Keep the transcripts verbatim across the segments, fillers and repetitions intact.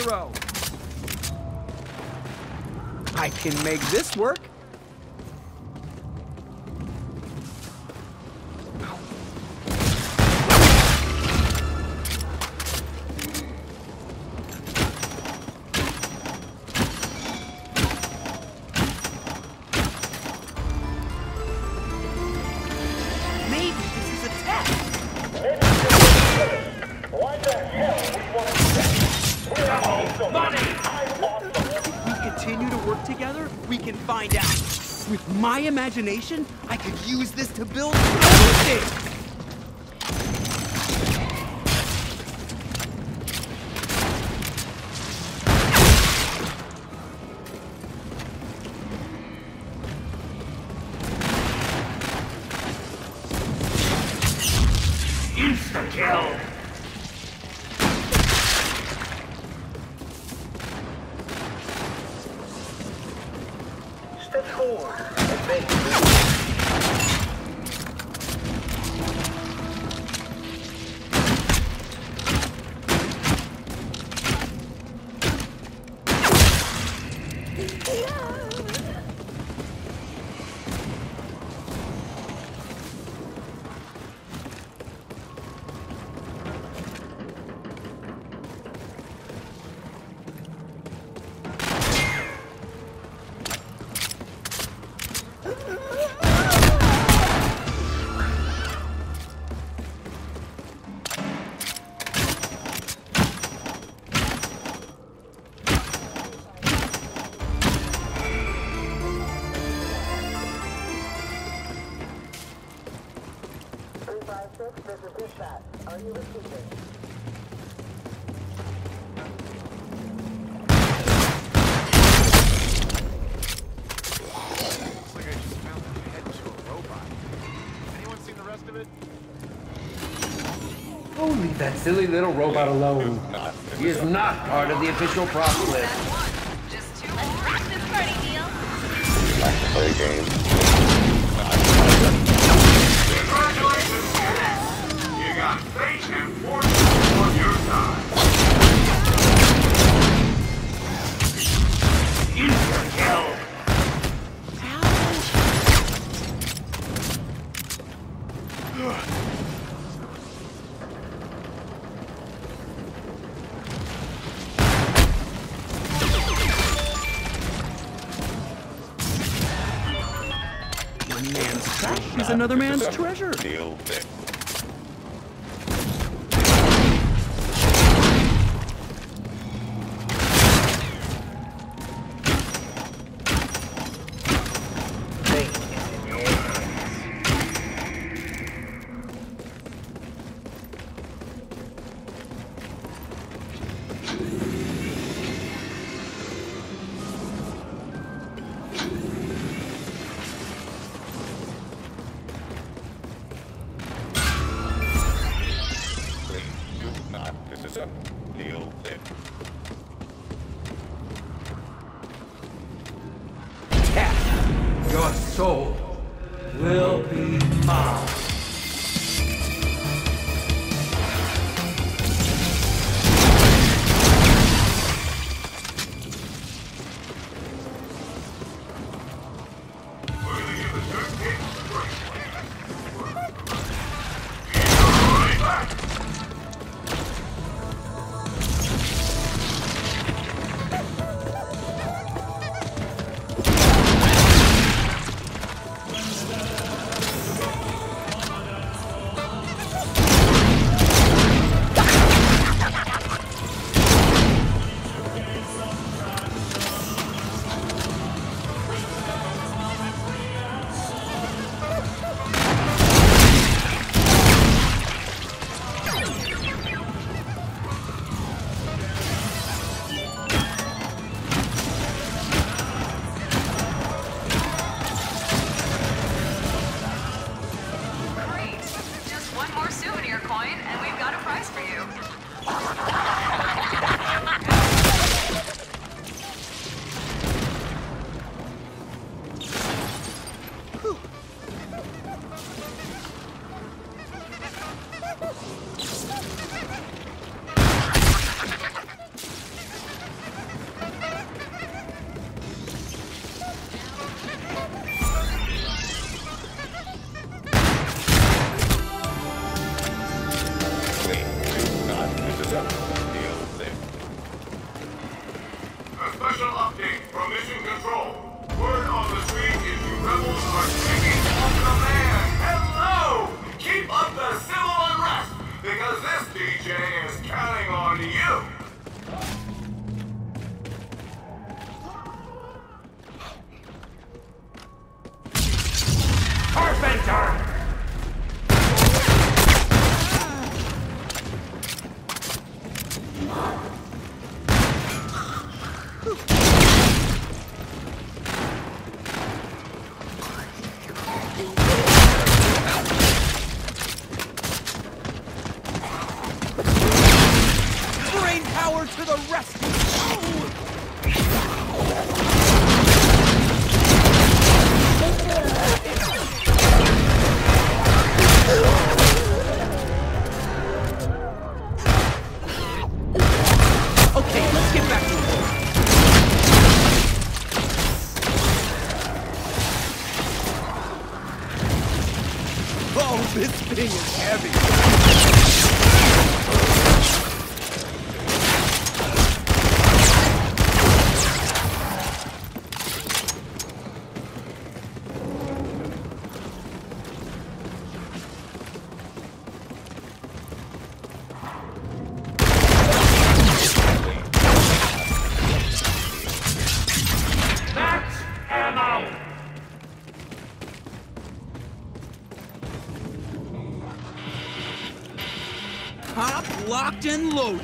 hero. I can make this work. With my imagination, I could use this to build everything! Insta-kill! Step forward. This is dispatch. Are you receiving? Looks like I just found the head to a robot. Anyone seen the rest of it? Oh, leave that silly little robot alone. He is not part of the official prop list. Just two. Let's rock this party, Neil. Back to play games. You got fate and fortune on your side. Insta-kill. One man's trash is another man's treasure. Deal with it. Deal with it. Cat, your soul will be mine. This thing is heavy. Pop, locked, and loaded.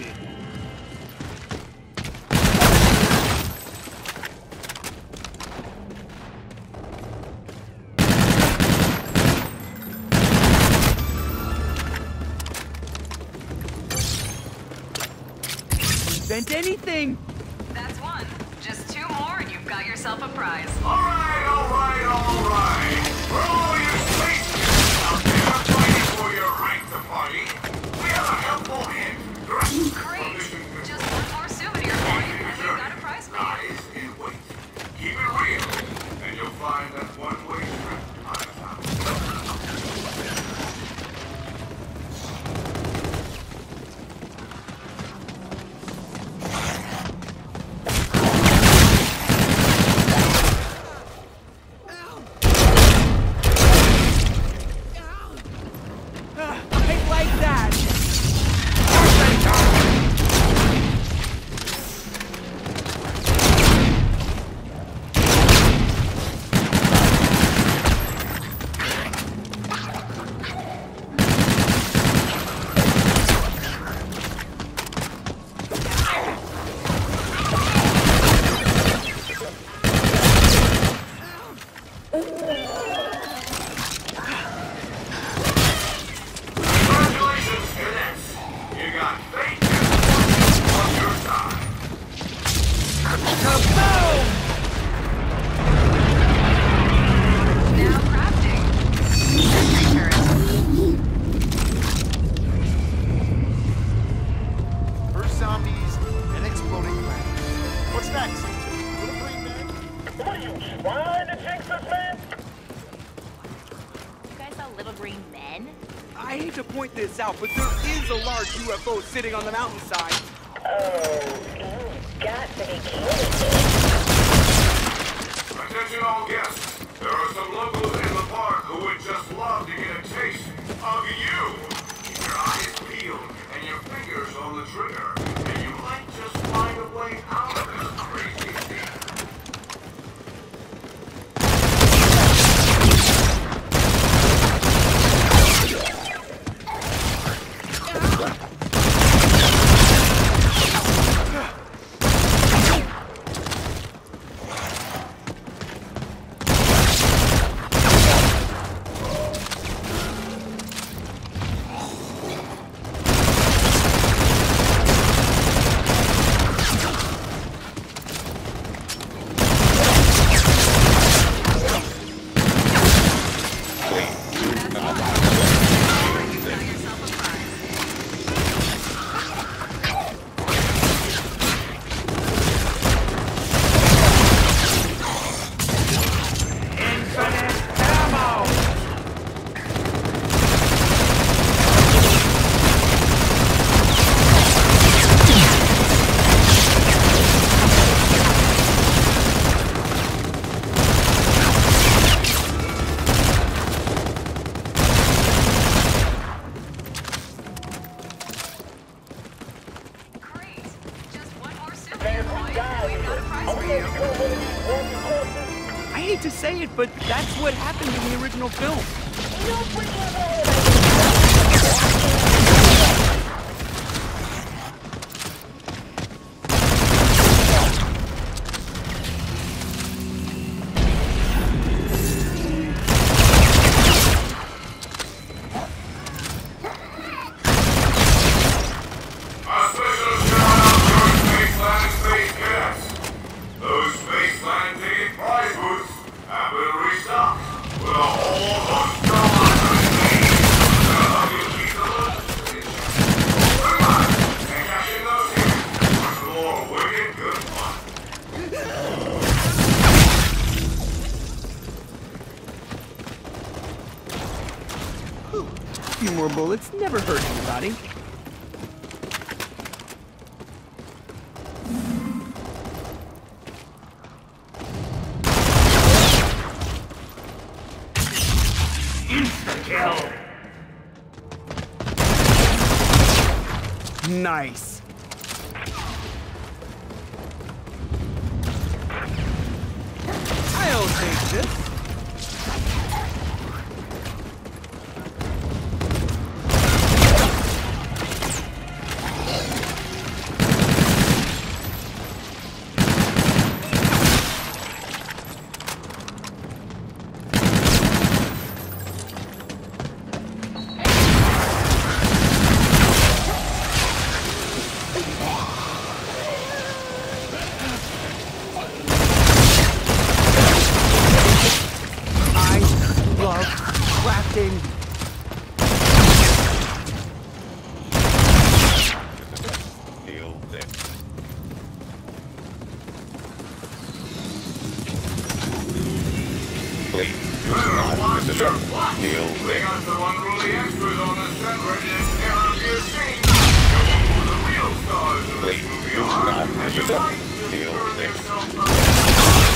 Invent anything. That's one. Just two more and you've got yourself a prize. Alright, alright, alright. For all you space kids out there fighting for your right to party, we have a helpful hint. Great. Just one more souvenir for you and we've got a prize for you. Eyes in wait. Keep it real, and you'll find that one-way trip on top. I like that. Congratulations, cadets. You got fate and on your side. Now crafting. Sentry turret. First zombies, then exploding planets. What's next? Little green man? What are you trying to jinx us, man? You guys saw Little Green Men? I hate to point this out, but there is a large U F O sitting on the mountainside. Oh, you've got to be kidding me. Attention all guests. There are some locals in the park who would just love to get a taste of you. Keep your eyes peeled and your fingers on the trigger, and you might just find a way out of this crazy scene. Great. Just one more souvenir for you and we've got a prize for you. I hate to say it, but that's what happened in the original film. A special shout-out to our Spaceland Space Cadets. Those Spaceland ticket prize booths have been restocked with a whole host of awesome things that'll help you keep the look. Come on, and cash in those tickets for some more wicked good fun. Whew. few more bullets never hurt anybody. Insta-kill! Nice. I'll take this. Deal six. Please, do not visit them. Deal We six. got some unruly extras on the set ready to tear up your scene. Who the real stars of this Please, movie do are. not visit them. Deal six.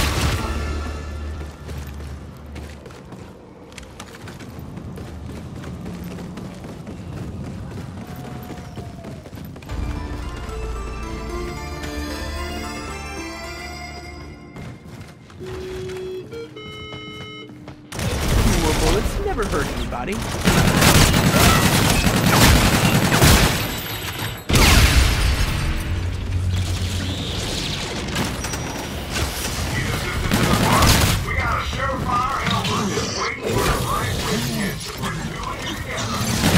More bullets never hurt anybody. We got a surefire helper just waiting for the right kids. We're doing it together.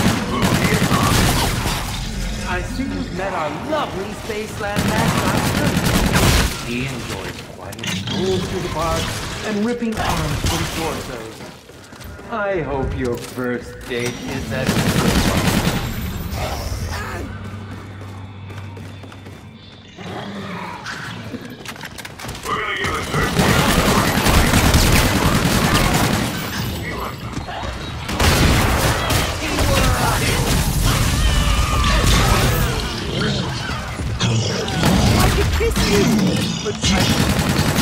I see you've met our lovely Spaceland mascot, He enjoys quiet strolls through the park and ripping arms from torsos. I hope your first date is at a good one. We're gonna give a search. I could kiss you, but I